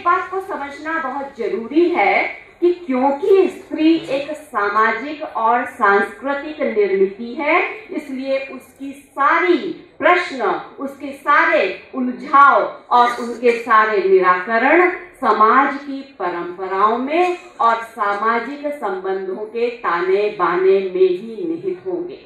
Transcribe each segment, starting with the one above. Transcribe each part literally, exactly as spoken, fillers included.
बात को समझना बहुत जरूरी है कि क्योंकि स्त्री एक सामाजिक और सांस्कृतिक निर्मिति है, इसलिए उसकी सारी प्रश्न, उसके सारे उलझाव और उनके सारे निराकरण समाज की परंपराओं में और सामाजिक संबंधों के ताने बाने में ही निहित होंगे।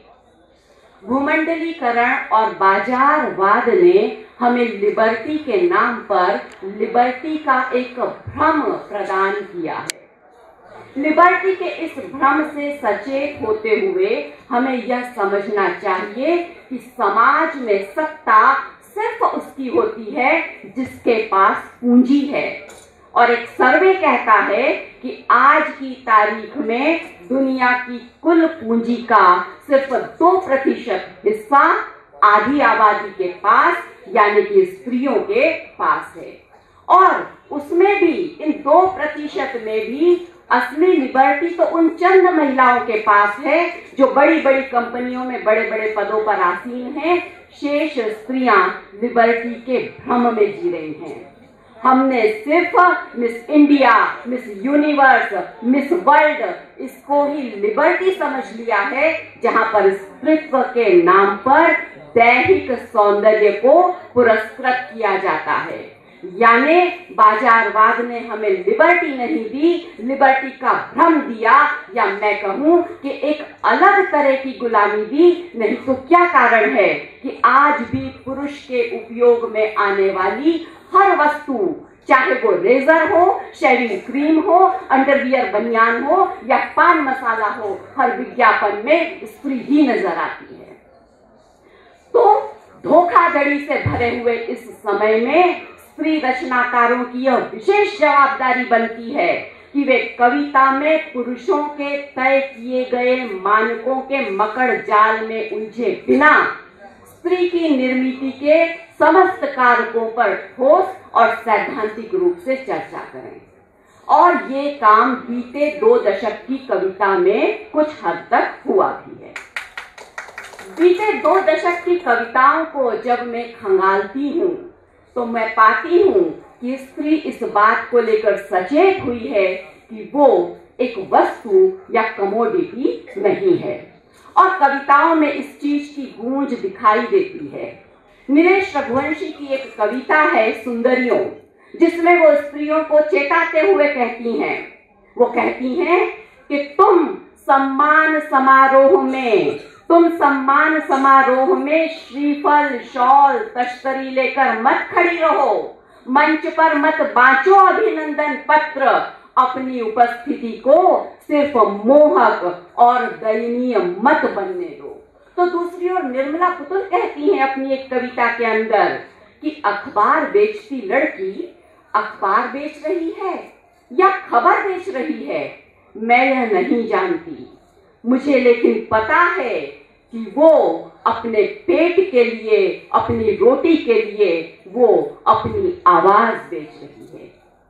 भूमंडलीकरण और बाजारवाद ने हमें लिबर्टी के नाम पर लिबर्टी का एक भ्रम प्रदान किया है। लिबर्टी के इस भ्रम से सचेत होते हुए हमें यह समझना चाहिए कि समाज में सत्ता सिर्फ उसकी होती है जिसके पास पूंजी है। और एक सर्वे कहता है कि आज की तारीख में दुनिया की कुल पूंजी का सिर्फ दो प्रतिशत हिस्सा आधी आबादी के पास यानी कि स्त्रियों के पास है। और उसमें भी इन दो प्रतिशत में भी असली लिबर्टी तो उन चंद महिलाओं के पास है जो बड़ी बड़ी कंपनियों में बड़े बड़े पदों पर आसीन हैं। शेष स्त्रियां लिबर्टी के भ्रम में जी रही हैं। हमने सिर्फ Miss India, Miss Universe, Miss World इसको ही लिबर्टी समझ लिया है, जहां पर स्त्रीत्व के नाम पर दैहिक सौंदर्य को पुरस्कृत किया जाता है। यानी बाजारवाद ने हमें लिबर्टी नहीं दी, लिबर्टी का भ्रम दिया, या मैं कहूं कि एक अलग तरह की गुलामी दी। नहीं तो क्या कारण है कि आज भी पुरुष के उपयोग में आने वाली हर वस्तु, चाहे वो रेजर हो, शेविंग क्रीम हो, अंडरवियर बनियान हो या पान मसाला हो, हर विज्ञापन में स्त्री ही नजर आती है। तो धोखाधड़ी से भरे हुए इस समय में स्त्री रचनाकारों की यह विशेष जवाबदारी बनती है कि वे कविता में पुरुषों के तय किए गए मानकों के मकड़ जाल में उलझे बिना स्त्री की निर्मिति के समस्त कारकों पर ठोस और सैद्धांतिक रूप से चर्चा करें। और ये काम बीते दो दशक की कविता में कुछ हद तक हुआ भी है। बीते दो दशक की कविताओं को जब मैं खंगालती हूँ तो मैं पाती हूँ कि स्त्री इस बात को लेकर सचेत हुई है कि वो एक वस्तु या कमोडिटी नहीं है। और कविताओं में इस चीज की गूंज दिखाई देती है। नीलेश रघुवंशी की एक कविता है सुंदरियों, जिसमें वो स्त्रियों को चेताते हुए कहती हैं, वो कहती हैं कि तुम सम्मान समारोह में तुम सम्मान समारोह में श्रीफल, शॉल, तश्तरी लेकर मत खड़ी रहो, मंच पर मत बांचो अभिनंदन पत्र, अपनी उपस्थिति को सिर्फ मोहक और दयनीय मत बनने दो। तो दूसरी ओर निर्मला पुतुल कहती हैं अपनी एक कविता के अंदर कि अखबार बेचती लड़की अखबार बेच रही है या खबर बेच रही है, मैं यह नहीं जानती, मुझे लेकिन पता है कि वो अपने पेट के लिए, अपनी रोटी के लिए वो अपनी आवाज बेच रही है।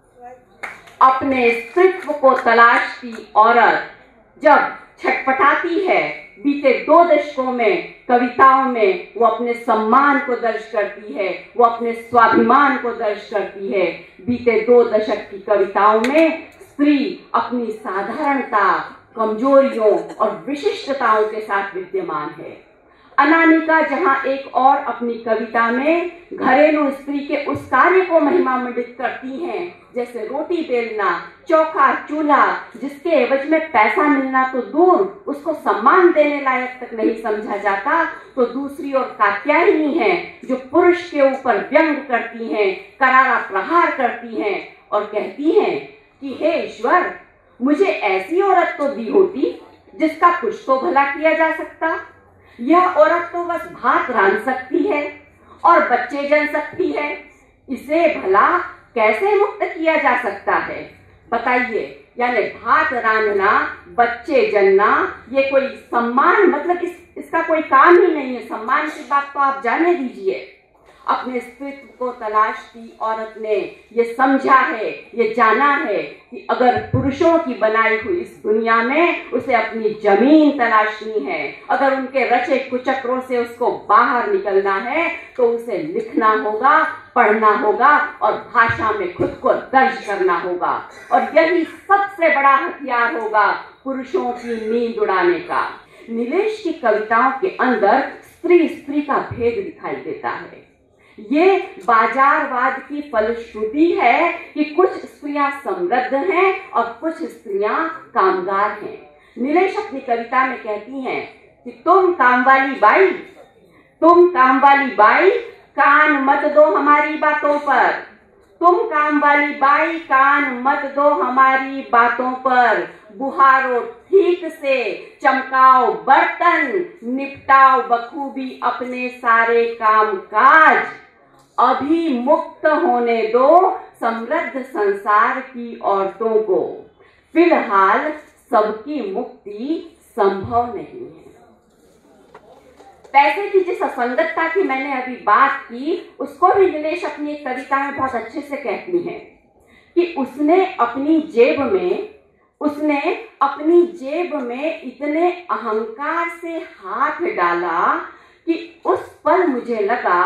अपने स्त्रीत्व को तलाशती औरत जब छटपटाती है, बीते दो दशकों में कविताओं में वो अपने सम्मान को दर्ज करती है, वो अपने स्वाभिमान को दर्ज करती है। बीते दो दशक की कविताओं में स्त्री अपनी साधारणता, कमजोरियों और विशिष्टताओं के साथ विद्यमान है। अनामिका जहां एक और अपनी कविता में घरेलू स्त्री के उस कार्य को महिमामंडित करती हैं, जैसे रोटी बेलना, चौका, चूल्हा, जिसके एवज में पैसा मिलना तो दूर, उसको सम्मान देने लायक तक नहीं समझा जाता, तो दूसरी ओर कात्यायनी है जो पुरुष के ऊपर व्यंग करती हैं, करारा प्रहार करती हैं और कहती हैं कि हे ईश्वर, मुझे ऐसी औरत तो दी होती जिसका कुछ तो भला किया जा सकता। यह औरत तो बस भात रांध सकती है और बच्चे जन सकती है, इसे भला कैसे मुक्त किया जा सकता है? बताइए, यानी भात रांधना, बच्चे जनना, ये कोई सम्मान, मतलब इस, इसका कोई काम ही नहीं है। सम्मान की बात तो आप जाने दीजिए। अपने अस्तित्व को तलाशती औरत ने ये समझा है, ये जाना है कि अगर पुरुषों की बनाई हुई इस दुनिया में उसे अपनी जमीन तलाशनी है, अगर उनके रचे कुचक्रों से उसको बाहर निकलना है तो उसे लिखना होगा, पढ़ना होगा और भाषा में खुद को दर्ज करना होगा। और यही सबसे बड़ा हथियार होगा पुरुषों की नींद उड़ाने का। नीलेश की कविताओं के अंदर स्त्री स्त्री का भेद दिखाई देता है। ये बाजारवाद की फलश्रुति है कि कुछ स्त्रियां समृद्ध हैं और कुछ स्त्रियां कामगार हैं। नीलेश अपनी कविता में कहती हैं कि तुम काम वाली बाई, तुम काम वाली बाई, कान मत दो हमारी बातों पर, तुम काम वाली बाई, कान मत दो हमारी बातों पर, बुहारो ठीक से, चमकाओ बर्तन, निपटाओ बखूबी अपने सारे काम काज, अभी मुक्त होने दो समृद्ध संसार की औरतों को, फिलहाल सबकी मुक्ति संभव नहीं है। पैसे की जिस असंगतता की मैंने अभी बात की, उसको भी नीलेश अपनी एक कविता में बहुत अच्छे से कहती हैं कि उसने अपनी जेब में उसने अपनी जेब में इतने अहंकार से हाथ डाला कि उस पल मुझे लगा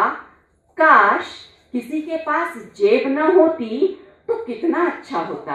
काश किसी के पास जेब न होती तो कितना अच्छा होता।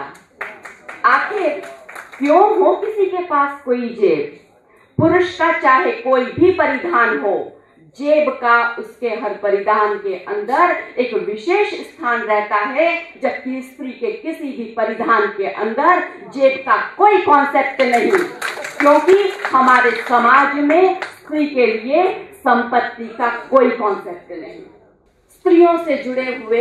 आखिर क्यों हो किसी के पास कोई जेब? पुरुष का चाहे कोई भी परिधान हो, जेब का उसके हर परिधान के अंदर एक विशेष स्थान रहता है, जबकि स्त्री के किसी भी परिधान के अंदर जेब का कोई कॉन्सेप्ट नहीं, क्योंकि हमारे समाज में स्त्री के लिए संपत्ति का कोई कॉन्सेप्ट नहीं। स्त्रियों से जुड़े हुए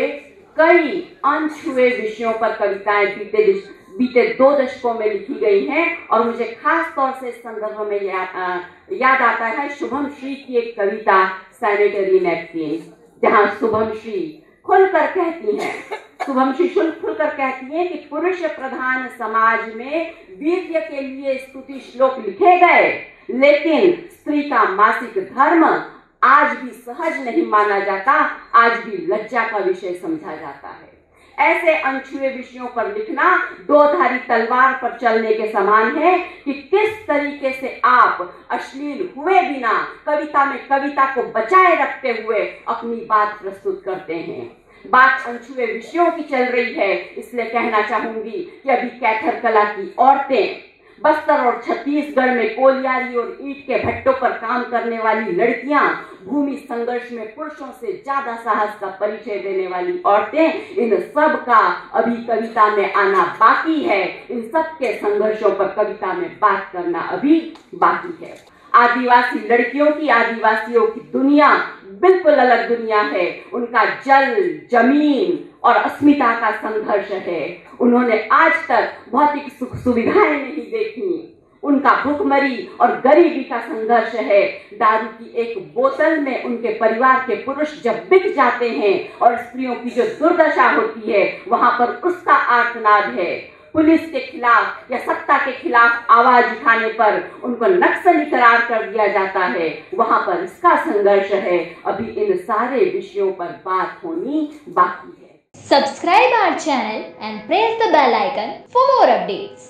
कई अनछुए विषयों पर कविताएं बीते बीते दो दशकों में लिखी गई हैं और मुझे खास तौर से इस संदर्भ में या, आ, याद आता है शुभम श्री की एक कविता सैनिटरी नैपकिन, जहां शुभम श्री खुलकर कहती हैं शुभम श्री खुलकर कहती हैं कि पुरुष प्रधान समाज में वीर्य के लिए स्तुति श्लोक लिखे गए, लेकिन स्त्री का मासिक धर्म आज भी सहज नहीं माना जाता, आज भी लज्जा का विषय समझा जाता है। ऐसे अनछुए विषयों पर लिखना दो धारी तलवार पर चलने के समान है कि किस तरीके से आप अश्लील हुए बिना कविता में कविता को बचाए रखते हुए अपनी बात प्रस्तुत करते हैं। बात अनछुए विषयों की चल रही है, इसलिए कहना चाहूंगी कि अभी कैथर कला की औरतें, बस्तर और छत्तीसगढ़ में कोलियारी और ईंट के भट्टों पर काम करने वाली लड़कियां, भूमि संघर्ष में पुरुषों से ज्यादा साहस का परिचय देने वाली औरतें, इन सब का अभी कविता में आना बाकी है। इन सब के संघर्षों पर कविता में बात करना अभी बाकी है। आदिवासी लड़कियों की, आदिवासियों की दुनिया बिल्कुल अलग दुनिया है। उनका जल, जमीन और अस्मिता का संघर्ष है। उन्होंने आज तक भौतिक सुख सुविधाएं नहीं देखी। उनका भूखमरी और गरीबी का संघर्ष है। दारू की एक बोतल में उनके परिवार के पुरुष जब बिक जाते हैं और स्त्रियों की जो दुर्दशा होती है, वहां पर उसका आर्तनाद है। पुलिस के खिलाफ या सत्ता के खिलाफ आवाज उठाने पर उनको नक्सली करार कर दिया जाता है, वहां पर इसका संघर्ष है। अभी इन सारे विषयों पर बात होनी बाकी है। Subscribe our channel and press the bell icon for more updates.